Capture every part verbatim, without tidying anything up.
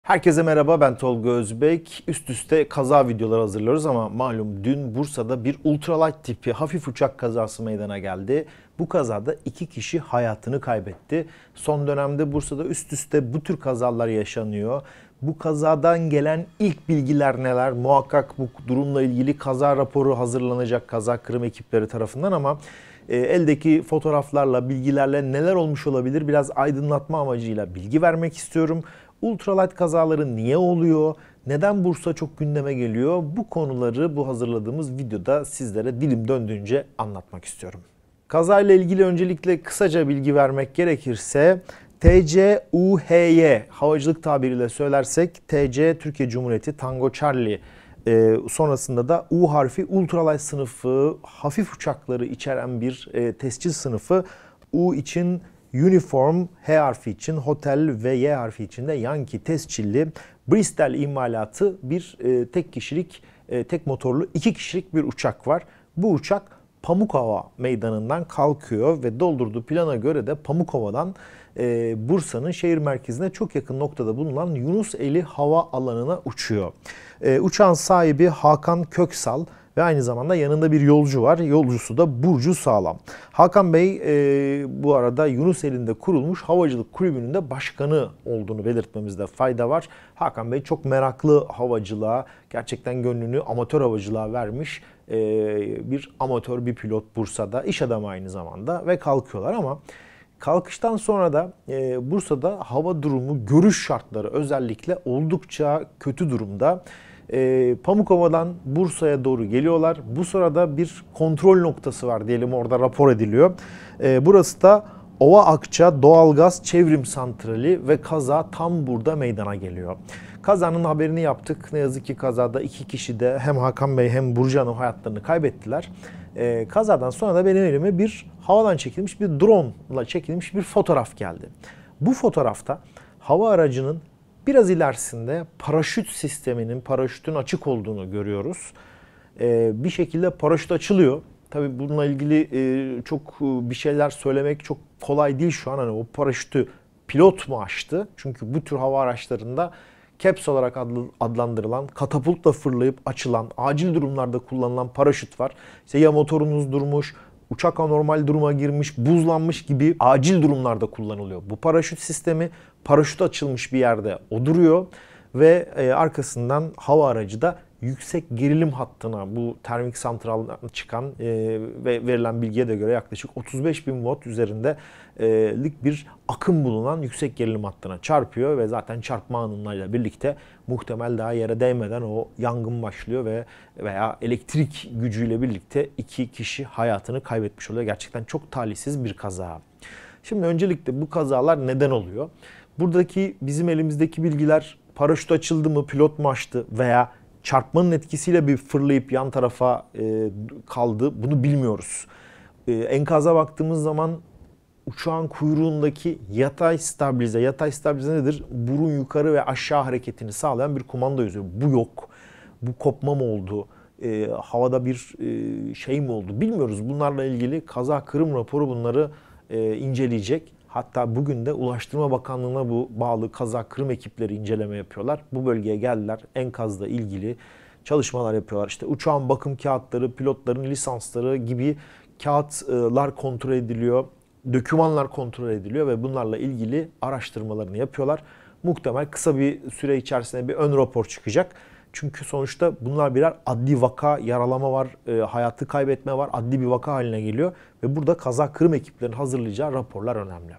Herkese merhaba, ben Tolga Özbek. Üst üste kaza videoları hazırlıyoruz ama malum dün Bursa'da bir ultralight tipi hafif uçak kazası meydana geldi. Bu kazada iki kişi hayatını kaybetti. Son dönemde Bursa'da üst üste bu tür kazalar yaşanıyor. Bu kazadan gelen ilk bilgiler neler? Muhakkak bu durumla ilgili kaza raporu hazırlanacak kaza kırım ekipleri tarafından ama e, eldeki fotoğraflarla, bilgilerle neler olmuş olabilir biraz aydınlatma amacıyla bilgi vermek istiyorum. Ultralight kazaları niye oluyor? Neden Bursa çok gündeme geliyor? Bu konuları bu hazırladığımız videoda sizlere dilim döndüğünce anlatmak istiyorum. Kazayla ilgili öncelikle kısaca bilgi vermek gerekirse T C U H Y havacılık tabiriyle söylersek T C Türkiye Cumhuriyeti Tango Charlie e, sonrasında da U harfi ultralight sınıfı hafif uçakları içeren bir e, tescil sınıfı. U için Uniform, H harfi için Hotel ve Y harfi için de Yankee tescilli Bristol imalatı bir e, tek kişilik, e, tek motorlu iki kişilik bir uçak var. Bu uçak Pamukkale Meydanı'ndan kalkıyor ve doldurduğu plana göre de Pamukkova'dan e, Bursa'nın şehir merkezine çok yakın noktada bulunan Yunuseli Hava Alanı'na uçuyor. E, uçağın sahibi Hakan Köksal ve aynı zamanda yanında bir yolcu var. Yolcusu da Burcu Sağlam. Hakan Bey e, bu arada Yunuseli'nde kurulmuş havacılık kulübünün de başkanı olduğunu belirtmemizde fayda var. Hakan Bey çok meraklı havacılığa, gerçekten gönlünü amatör havacılığa vermiş e, bir amatör bir pilot Bursa'da. İş adamı aynı zamanda ve kalkıyorlar ama kalkıştan sonra da e, Bursa'da hava durumu, görüş şartları özellikle oldukça kötü durumda. E, Pamukkova'dan Bursa'ya doğru geliyorlar. Bu sırada bir kontrol noktası var diyelim, orada rapor ediliyor. E, burası da Ova Akça Doğalgaz Çevrim Santrali ve kaza tam burada meydana geliyor. Kazanın haberini yaptık. Ne yazık ki kazada iki kişi de hem Hakan Bey hem Burcu Hanım hayatlarını kaybettiler. E, kazadan sonra da benim elime bir havadan çekilmiş bir drone ile çekilmiş bir fotoğraf geldi. Bu fotoğrafta hava aracının biraz ilerisinde paraşüt sisteminin, paraşütün açık olduğunu görüyoruz. Ee, bir şekilde paraşüt açılıyor. Tabii bununla ilgili e, çok e, bir şeyler söylemek çok kolay değil şu an. Hani o paraşütü pilot mu açtı? Çünkü bu tür hava araçlarında caps olarak adlandırılan, katapultla fırlayıp açılan, acil durumlarda kullanılan paraşüt var. İşte ya motorunuz durmuş, uçak anormal duruma girmiş, buzlanmış gibi acil durumlarda kullanılıyor. Bu paraşüt sistemi paraşüt açılmış bir yerde o duruyor ve e, arkasından hava aracı da yüksek gerilim hattına, bu termik santraldan çıkan e, ve verilen bilgiye de göre yaklaşık otuz beş bin watt üzerindelik bir akım bulunan yüksek gerilim hattına çarpıyor ve zaten çarpma anıyla birlikte muhtemel daha yere değmeden o yangın başlıyor ve veya elektrik gücüyle birlikte iki kişi hayatını kaybetmiş oluyor. Gerçekten çok talihsiz bir kaza. Şimdi öncelikle bu kazalar neden oluyor? Buradaki bizim elimizdeki bilgiler paraşüt açıldı mı, pilot mu açtı veya çarpmanın etkisiyle bir fırlayıp yan tarafa e, kaldı, bunu bilmiyoruz. E, enkaza baktığımız zaman uçağın kuyruğundaki yatay stabilize, yatay stabilize nedir? Burun yukarı ve aşağı hareketini sağlayan bir kumanda yazıyor. Bu yok. Bu kopma mı oldu? E, havada bir e, şey mi oldu? Bilmiyoruz. Bunlarla ilgili kaza kırım raporu bunları e, inceleyecek. Hatta bugün de Ulaştırma Bakanlığı'na bu bağlı kaza kırım ekipleri inceleme yapıyorlar. Bu bölgeye geldiler. Enkazla ilgili çalışmalar yapıyorlar. İşte uçağın bakım kağıtları, pilotların lisansları gibi kağıtlar kontrol ediliyor. Dokümanlar kontrol ediliyor ve bunlarla ilgili araştırmalarını yapıyorlar. Muhtemel kısa bir süre içerisinde bir ön rapor çıkacak. Çünkü sonuçta bunlar birer adli vaka, yaralama var, e, hayatı kaybetme var, adli bir vaka haline geliyor. Ve burada kaza kırım ekiplerinin hazırlayacağı raporlar önemli.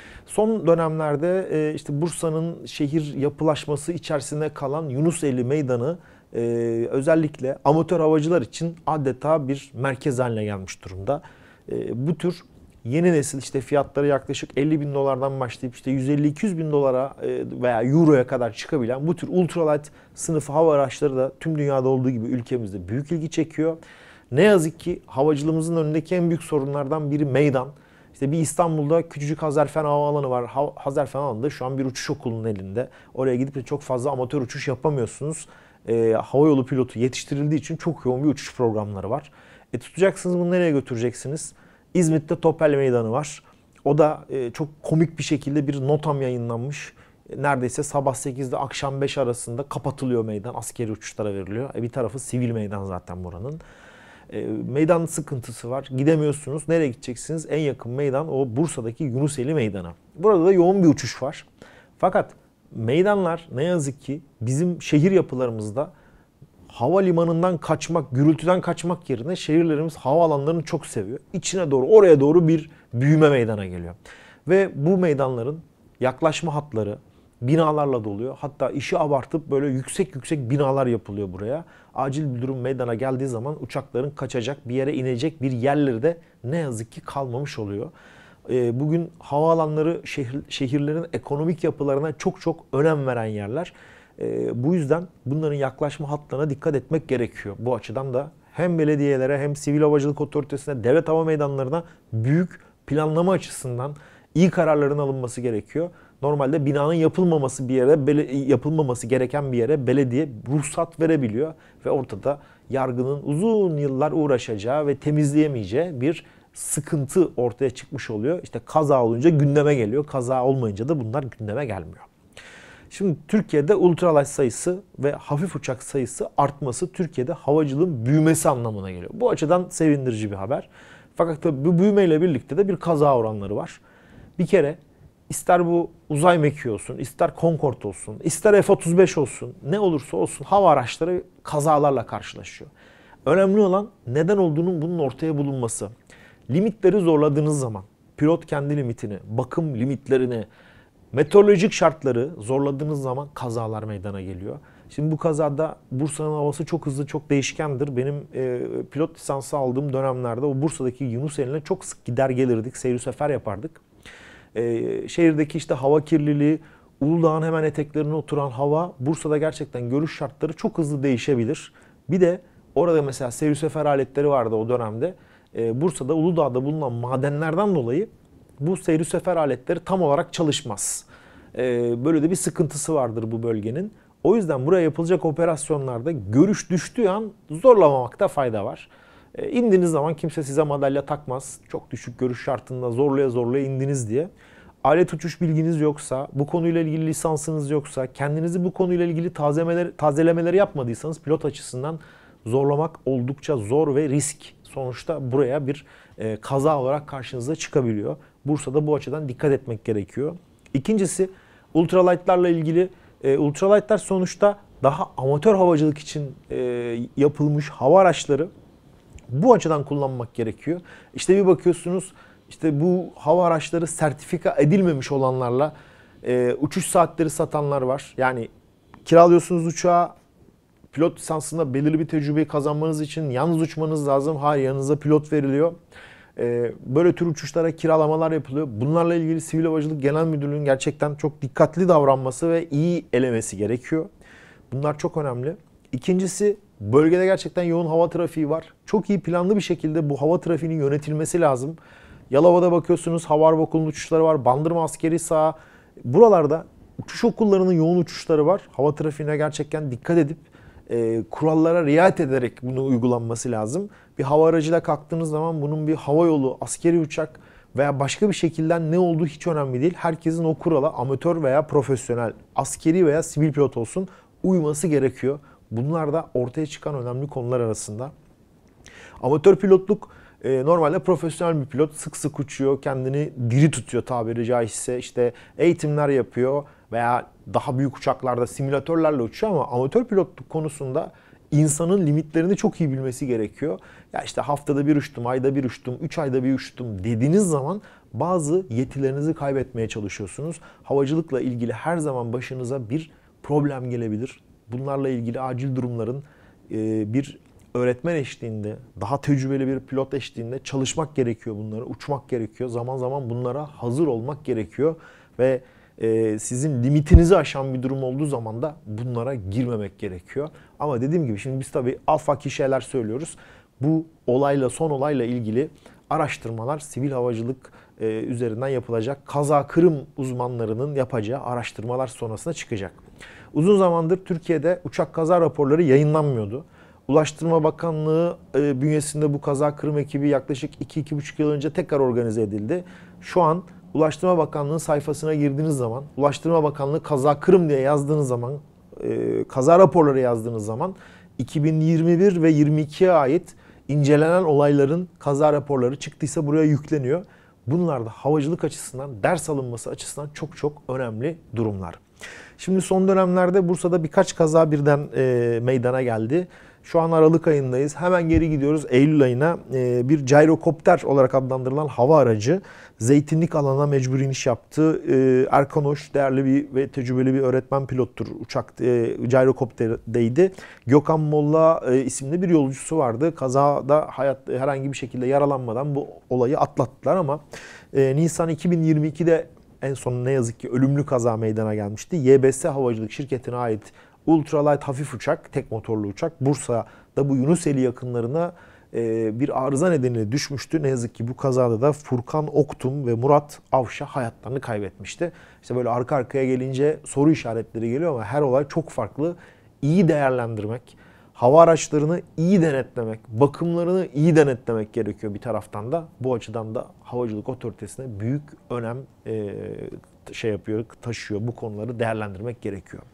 Son dönemlerde e, işte Bursa'nın şehir yapılaşması içerisinde kalan Yunuseli Meydanı e, özellikle amatör havacılar için adeta bir merkez haline gelmiş durumda. E, bu tür yeni nesil işte fiyatları yaklaşık elli bin dolardan başlayıp işte yüz elli iki yüz bin dolara veya euroya kadar çıkabilen bu tür ultralight sınıfı hava araçları da tüm dünyada olduğu gibi ülkemizde büyük ilgi çekiyor. Ne yazık ki havacılığımızın önündeki en büyük sorunlardan biri meydan. İşte bir İstanbul'da küçücük Hazarfen Havaalanı var. Hazarfen Havaalanı'nda şu an bir uçuş okulunun elinde. Oraya gidip de çok fazla amatör uçuş yapamıyorsunuz. E, havayolu pilotu yetiştirildiği için çok yoğun bir uçuş programları var. E, tutacaksınız, bunu nereye götüreceksiniz? İzmit'te Topel Meydanı var. O da e, çok komik bir şekilde bir notam yayınlanmış. neredeyse sabah sekizde akşam beş arasında kapatılıyor meydan. Askeri uçuşlara veriliyor. E bir tarafı sivil meydan zaten buranın. E, meydan sıkıntısı var. Gidemiyorsunuz. Nereye gideceksiniz? En yakın meydan o Bursa'daki Yunuseli Meydanı. Burada da yoğun bir uçuş var. Fakat meydanlar ne yazık ki bizim şehir yapılarımızda havalimanından kaçmak, gürültüden kaçmak yerine şehirlerimiz havaalanlarını çok seviyor. İçine doğru, oraya doğru bir büyüme meydana geliyor. Ve bu meydanların yaklaşma hatları binalarla doluyor. Hatta işi abartıp böyle yüksek yüksek binalar yapılıyor buraya. Acil bir durum meydana geldiği zaman uçakların kaçacak, bir yere inecek bir yerleri de ne yazık ki kalmamış oluyor. Bugün havaalanları şehir, şehirlerin ekonomik yapılarına çok çok önem veren yerler. Bu yüzden bunların yaklaşma hatlarına dikkat etmek gerekiyor. Bu açıdan da hem belediyelere hem Sivil Havacılık Otoritesi'ne, devlet hava meydanlarına büyük planlama açısından iyi kararların alınması gerekiyor. Normalde binanın yapılmaması bir yere, yapılmaması gereken bir yere belediye ruhsat verebiliyor ve ortada yargının uzun yıllar uğraşacağı ve temizleyemeyeceği bir sıkıntı ortaya çıkmış oluyor. İşte kaza olunca gündeme geliyor. Kaza olmayınca da bunlar gündeme gelmiyor. Şimdi Türkiye'de ultralight sayısı ve hafif uçak sayısı artması Türkiye'de havacılığın büyümesi anlamına geliyor. Bu açıdan sevindirici bir haber. Fakat tabii bu büyümeyle birlikte de bir kaza oranları var. Bir kere ister bu uzay mekiği olsun, ister Concorde olsun, ister F otuz beş olsun, ne olursa olsun hava araçları kazalarla karşılaşıyor. Önemli olan neden olduğunun bunun ortaya bulunması. Limitleri zorladığınız zaman, pilot kendi limitini, bakım limitlerini, meteorolojik şartları zorladığınız zaman kazalar meydana geliyor. Şimdi bu kazada Bursa'nın havası çok hızlı, çok değişkendir. Benim e, pilot lisansı aldığım dönemlerde o Bursa'daki Yunuseli'ne çok sık gider gelirdik, seyir sefer yapardık. E, şehirdeki işte hava kirliliği, Uludağ'ın hemen eteklerine oturan hava, Bursa'da gerçekten görüş şartları çok hızlı değişebilir. Bir de orada mesela seyir sefer aletleri vardı o dönemde. E, Bursa'da, Uludağ'da bulunan madenlerden dolayı bu seyir sefer aletleri tam olarak çalışmaz. Ee, böyle de bir sıkıntısı vardır bu bölgenin. O yüzden buraya yapılacak operasyonlarda görüş düştüğü an zorlamamakta fayda var. Ee, indiğiniz zaman kimse size madalya takmaz. Çok düşük görüş şartında zorlaya zorlaya indiniz diye. Alet uçuş bilginiz yoksa, bu konuyla ilgili lisansınız yoksa, kendinizi bu konuyla ilgili tazelemeleri, tazelemeleri yapmadıysanız pilot açısından zorlamak oldukça zor ve risk. Sonuçta buraya bir e, kaza olarak karşınıza çıkabiliyor. Bursa'da bu açıdan dikkat etmek gerekiyor. İkincisi ultralight'larla ilgili. E, ultralight'lar sonuçta daha amatör havacılık için e, yapılmış hava araçları. Bu açıdan kullanmak gerekiyor. İşte bir bakıyorsunuz işte bu hava araçları sertifika edilmemiş olanlarla e, uçuş saatleri satanlar var. Yani kiralıyorsunuz uçağı, pilot lisansında belirli bir tecrübeyi kazanmanız için yalnız uçmanız lazım. Hayır, yanınıza pilot veriliyor. Böyle tür uçuşlara kiralamalar yapılıyor. Bunlarla ilgili Sivil Havacılık Genel Müdürlüğü'nün gerçekten çok dikkatli davranması ve iyi elemesi gerekiyor. Bunlar çok önemli. İkincisi, bölgede gerçekten yoğun hava trafiği var. Çok iyi planlı bir şekilde bu hava trafiğinin yönetilmesi lazım. Yalova'da bakıyorsunuz hava harp okulunun uçuşları var. Bandırma askeri saha. Buralarda uçuş okullarının yoğun uçuşları var. Hava trafiğine gerçekten dikkat edip E, kurallara riayet ederek bunu uygulanması lazım. Bir hava aracıyla kalktığınız zaman bunun bir hava yolu, askeri uçak veya başka bir şekilden ne olduğu hiç önemli değil. Herkesin o kurala amatör veya profesyonel, askeri veya sivil pilot olsun uyması gerekiyor. Bunlar da ortaya çıkan önemli konular arasında. Amatör pilotluk e, normalde profesyonel bir pilot sık sık uçuyor, kendini diri tutuyor tabiri caizse. İşte eğitimler yapıyor veya daha büyük uçaklarda simülatörlerle uçuyor ama amatör pilotluk konusunda insanın limitlerini çok iyi bilmesi gerekiyor. Ya işte haftada bir uçtum, ayda bir uçtum, üç ayda bir uçtum dediğiniz zaman bazı yetilerinizi kaybetmeye çalışıyorsunuz. Havacılıkla ilgili her zaman başınıza bir problem gelebilir. Bunlarla ilgili acil durumların bir öğretmen eşliğinde, daha tecrübeli bir pilot eşliğinde çalışmak gerekiyor bunları, uçmak gerekiyor. Zaman zaman bunlara hazır olmak gerekiyor ve sizin limitinizi aşan bir durum olduğu zaman da bunlara girmemek gerekiyor. Ama dediğim gibi şimdi biz tabii afaki şeyler söylüyoruz. Bu olayla, son olayla ilgili araştırmalar sivil havacılık üzerinden yapılacak. Kaza kırım uzmanlarının yapacağı araştırmalar sonrasında çıkacak. Uzun zamandır Türkiye'de uçak kaza raporları yayınlanmıyordu. Ulaştırma Bakanlığı bünyesinde bu kaza kırım ekibi yaklaşık iki iki buçuk yıl önce tekrar organize edildi. Şu an Ulaştırma Bakanlığı'nın sayfasına girdiğiniz zaman, Ulaştırma Bakanlığı kaza Kırım diye yazdığınız zaman, e, kaza raporları yazdığınız zaman iki bin yirmi bir ve yirmi ikiye ait incelenen olayların kaza raporları çıktıysa buraya yükleniyor. Bunlar da havacılık açısından, ders alınması açısından çok çok önemli durumlar. Şimdi son dönemlerde Bursa'da birkaç kaza birden e, meydana geldi. Şu an Aralık ayındayız. Hemen geri gidiyoruz Eylül ayına. E, bir gyrokopter olarak adlandırılan hava aracı zeytinlik alana mecbur iniş yaptı. E, Erkan Oş değerli bir ve tecrübeli bir öğretmen pilottur. Uçak e, gyrokopterdeydi. Gökhan Molla e, isimli bir yolcusu vardı. Kazada hayat herhangi bir şekilde yaralanmadan bu olayı atlattılar ama e, Nisan iki bin yirmi ikide en son ne yazık ki ölümlü kaza meydana gelmişti. Y B S Havacılık şirketine ait ultralight hafif uçak, tek motorlu uçak Bursa'da bu Yunuseli yakınlarına e, bir arıza nedeniyle düşmüştü. Ne yazık ki bu kazada da Furkan Oktum ve Murat Avşa hayatlarını kaybetmişti. İşte böyle arka arkaya gelince soru işaretleri geliyor ama her olay çok farklı. İyi değerlendirmek, hava araçlarını iyi denetlemek, bakımlarını iyi denetlemek gerekiyor bir taraftan da. Bu açıdan da Havacılık Otoritesi'ne büyük önem e, şey yapıyor, taşıyor. Bu konuları değerlendirmek gerekiyor.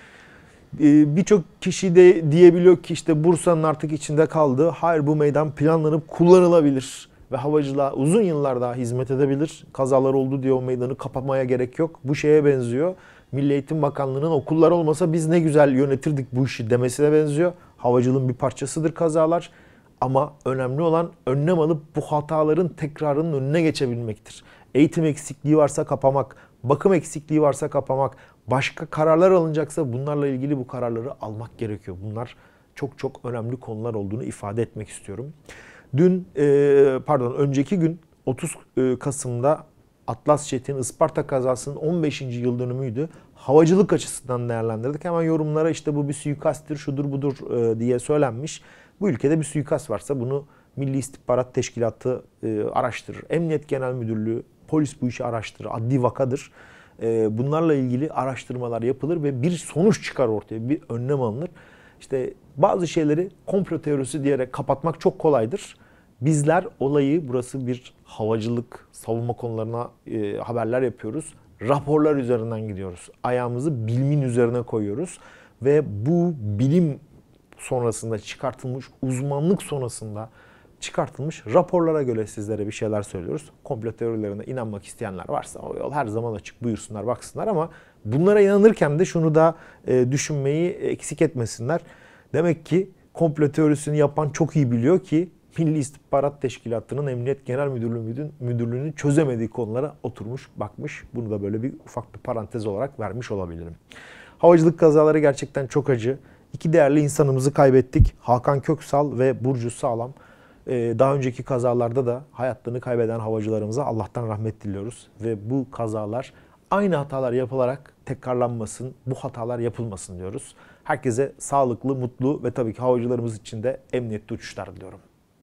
Birçok kişi de diyebiliyor ki işte Bursa'nın artık içinde kaldı. Hayır, bu meydan planlanıp kullanılabilir ve havacılığa uzun yıllar daha hizmet edebilir. Kazalar oldu diye o meydanı kapamaya gerek yok. Bu şeye benziyor. Milli Eğitim Bakanlığı'nın okullar olmasa biz ne güzel yönetirdik bu işi demesine benziyor. Havacılığın bir parçasıdır kazalar. Ama önemli olan önlem alıp bu hataların tekrarının önüne geçebilmektir. Eğitim eksikliği varsa kapamak, bakım eksikliği varsa kapamak, başka kararlar alınacaksa bunlarla ilgili bu kararları almak gerekiyor. Bunlar çok çok önemli konular olduğunu ifade etmek istiyorum. Dün, pardon önceki gün otuz Kasım'da Atlas Jet'in Isparta kazasının on beşinci yıl dönümüydü. Havacılık açısından değerlendirdik. Hemen yorumlara işte bu bir suikasttir, şudur budur diye söylenmiş. Bu ülkede bir suikast varsa bunu Milli İstihbarat Teşkilatı araştırır. Emniyet Genel Müdürlüğü, polis bu işi araştırır. Adli vakadır. Bunlarla ilgili araştırmalar yapılır ve bir sonuç çıkar ortaya, bir önlem alınır. İşte bazı şeyleri komplo teorisi diyerek kapatmak çok kolaydır. Bizler olayı, burası bir havacılık, savunma konularına e, haberler yapıyoruz. Raporlar üzerinden gidiyoruz. Ayağımızı bilimin üzerine koyuyoruz. Ve bu bilim sonrasında çıkartılmış, uzmanlık sonrasında çıkartılmış raporlara göre sizlere bir şeyler söylüyoruz. Komplo teorilerine inanmak isteyenler varsa o yol her zaman açık, buyursunlar, baksınlar ama bunlara inanırken de şunu da e, düşünmeyi eksik etmesinler. Demek ki komplo teorisini yapan çok iyi biliyor ki Milli İstihbarat Teşkilatı'nın Emniyet Genel Müdürlüğü Müdürlüğü'nün çözemediği konulara oturmuş, bakmış. Bunu da böyle bir ufak bir parantez olarak vermiş olabilirim. Havacılık kazaları gerçekten çok acı. İki değerli insanımızı kaybettik. Hakan Köksal ve Burcu Sağlam. Daha önceki kazalarda da hayatlarını kaybeden havacılarımıza Allah'tan rahmet diliyoruz. Ve bu kazalar aynı hatalar yapılarak tekrarlanmasın, bu hatalar yapılmasın diyoruz. Herkese sağlıklı, mutlu ve tabii ki havacılarımız için de emniyetli uçuşlar diliyorum.